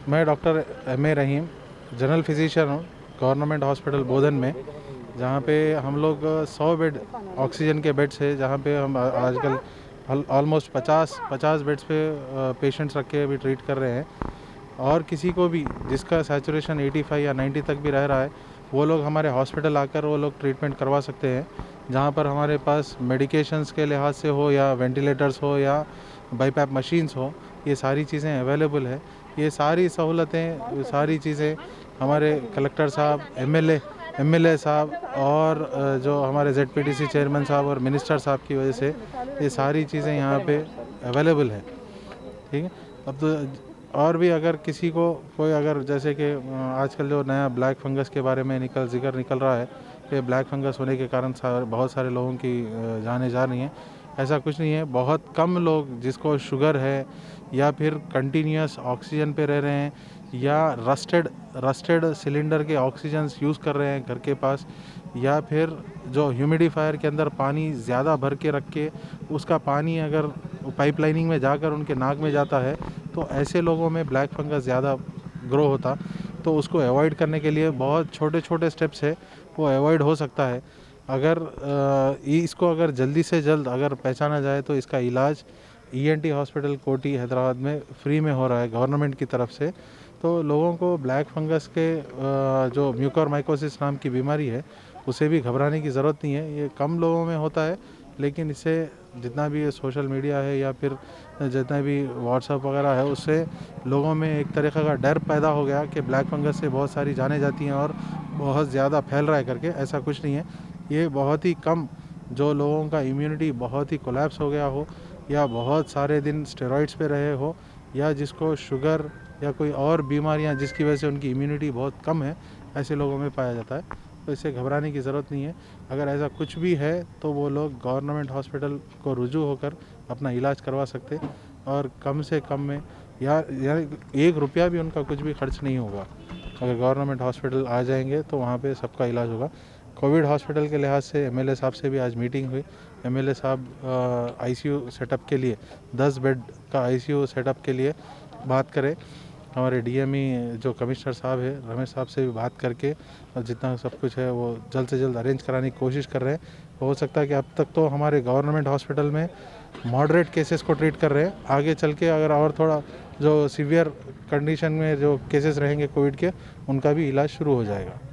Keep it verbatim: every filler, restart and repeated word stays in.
मैं doctor M A Rahim general physician हूँ government hospital Bodhan में, जहाँ पे हम लोग सौ बेड ऑक्सीजन के बेड्स है, जहाँ पे हम आजकल ऑलमोस्ट पचास पचास बेड्स पे पेशेंट्स रख के अभी ट्रीट कर रहे हैं। और किसी को भी जिसका सैचुरेशन पचासी या नब्बे तक भी रह रहा है, वो लोग हमारे हॉस्पिटल आकर वो लोग ट्रीटमेंट करवा सकते हैं, जहाँ पर हमारे पास मेडिकेशंस के लिहाज से हो या वेंटिलेटर्स हो या बाईपैप मशीन्स हो, ये सारी चीज़ें अवेलेबल है। ये सारी सहूलतें, सारी चीज़ें हमारे कलेक्टर साहब, एमएलए एमएलए साहब और जो हमारे जेडपीटीसी चेयरमैन साहब और मिनिस्टर साहब की वजह से ये सारी चीज़ें यहाँ पे अवेलेबल है। ठीक है। अब तो और भी अगर किसी को कोई अगर जैसे कि आजकल जो नया ब्लैक फंगस के बारे में निकल जिक्र निकल रहा है कि ब्लैक फंगस होने के कारण बहुत सारे लोगों की जानें जा रही हैं, ऐसा कुछ नहीं है। बहुत कम लोग जिसको शुगर है या फिर कंटिन्यूस ऑक्सीजन पे रह रहे हैं या रस्टेड रस्टेड सिलेंडर के ऑक्सीजन यूज़ कर रहे हैं घर के पास, या फिर जो ह्यूमिडिफायर के अंदर पानी ज़्यादा भर के रख के उसका पानी अगर पाइपलाइनिंग में जाकर उनके नाक में जाता है, तो ऐसे लोगों में ब्लैक फंगस ज़्यादा ग्रो होता। तो उसको अवॉइड करने के लिए बहुत छोटे छोटे स्टेप्स है, वो अवॉइड हो सकता है। अगर इसको अगर जल्दी से जल्द अगर पहचाना जाए तो इसका इलाज ईएनटी हॉस्पिटल कोटी हैदराबाद में फ्री में हो रहा है गवर्नमेंट की तरफ से। तो लोगों को ब्लैक फंगस के जो म्यूकोरमाइकोसिस नाम की बीमारी है, उसे भी घबराने की ज़रूरत नहीं है। ये कम लोगों में होता है, लेकिन इसे जितना भी सोशल मीडिया है या फिर जितना भी व्हाट्सएप वगैरह है, उससे लोगों में एक तरीक़े का डर पैदा हो गया कि ब्लैक फंगस से बहुत सारी जानें जाती हैं और बहुत ज़्यादा फैल रहा है करके। ऐसा कुछ नहीं है। ये बहुत ही कम जो लोगों का इम्यूनिटी बहुत ही कोलैप्स हो गया हो या बहुत सारे दिन स्टेरॉइड्स पे रहे हो या जिसको शुगर या कोई और बीमारियां जिसकी वजह से उनकी इम्यूनिटी बहुत कम है, ऐसे लोगों में पाया जाता है। तो इससे घबराने की ज़रूरत नहीं है। अगर ऐसा कुछ भी है तो वो लोग गवर्नमेंट हॉस्पिटल को रुजू होकर अपना इलाज करवा सकते और कम से कम में या, या एक रुपया भी उनका कुछ भी खर्च नहीं होगा। अगर गवर्नमेंट हॉस्पिटल आ जाएंगे तो वहाँ पे सबका इलाज होगा। कोविड हॉस्पिटल के लिहाज से एमएलए साहब से भी आज मीटिंग हुई। एमएलए साहब आईसीयू सेटअप के लिए दस बेड का आईसीयू सेटअप के लिए बात करें। हमारे डीएमई जो कमिश्नर साहब है रमेश साहब से भी बात करके और जितना सब कुछ है वो जल्द से जल्द अरेंज कराने की कोशिश कर रहे हैं। हो सकता है कि अब तक तो हमारे गवर्नमेंट हॉस्पिटल में मॉडरेट केसेस को ट्रीट कर रहे हैं, आगे चल के अगर और थोड़ा जो सीवियर कंडीशन में जो केसेस रहेंगे कोविड के, उनका भी इलाज शुरू हो जाएगा।